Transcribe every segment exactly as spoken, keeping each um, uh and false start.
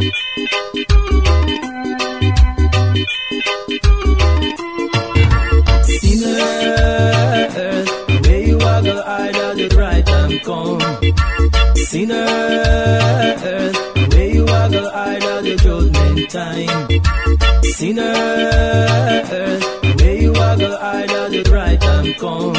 Sinners, where you are go hide at the right time come. Sinners, where you are go hide at the judgment time. Sinners, where you are go hide at the right time come.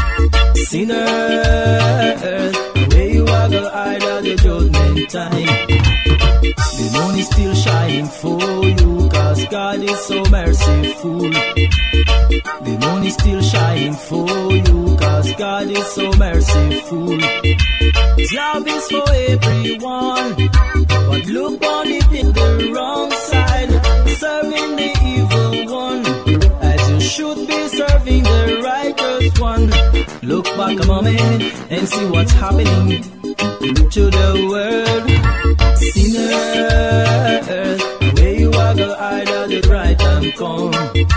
Sinners, where you are go hide at the judgment time. The moon is still shining for you, cause God is so merciful. The moon is still shining for you, cause God is so merciful. His love is for everyone, but look on it in the wrong side, serving the evil one, as you should be serving the righteous one. Look back a moment and see what's happening to the world. Sinners, where you are go hide at the right time come.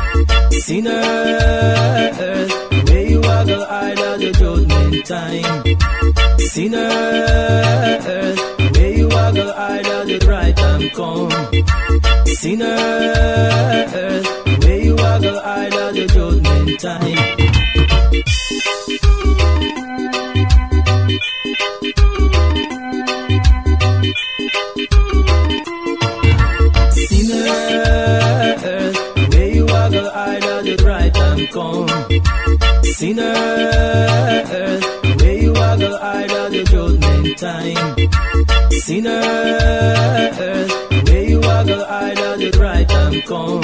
Sinners, where you are go hide at the judgment time. Sinners, where you are go hide at the right time come. Sinners, where you are go hide at the judgment time. Sinners, where you are go hide at the right time come. Sinners, where you are go hide at the judgment time. Sinners, where you are go hide at the right time come.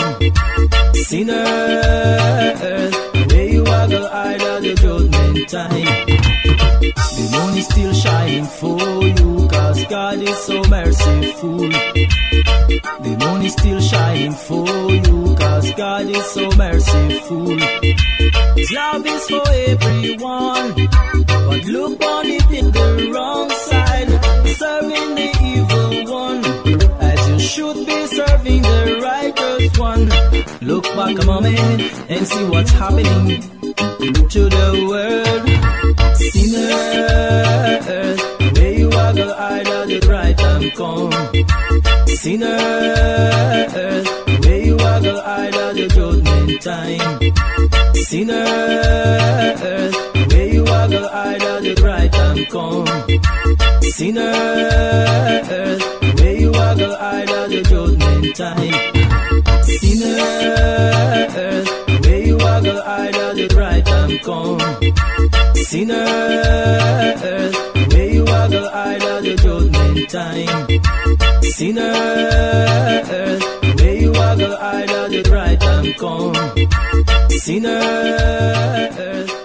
Sinners, where you are go hide at the judgment time. The moon is still shining for you, cause God is so merciful. The moon is still shining for you, cause God is so merciful. His love is for everyone, but look on it in the wrong side, serving the evil one, as you should be serving the righteous one. Look back a moment and see what's happening to the world. Sinners, where you are go hide at the right time come. Sinners, where you are go hide at the judgment time. Sinners, where you are go hide at the right time come. Sinners, where you are go hide at the judgment time. Sinners, where you are go hide at the right time come. Sinners, where you are go hide at the judgment time. Sinners, where you are go hide at the right time come. Sinners.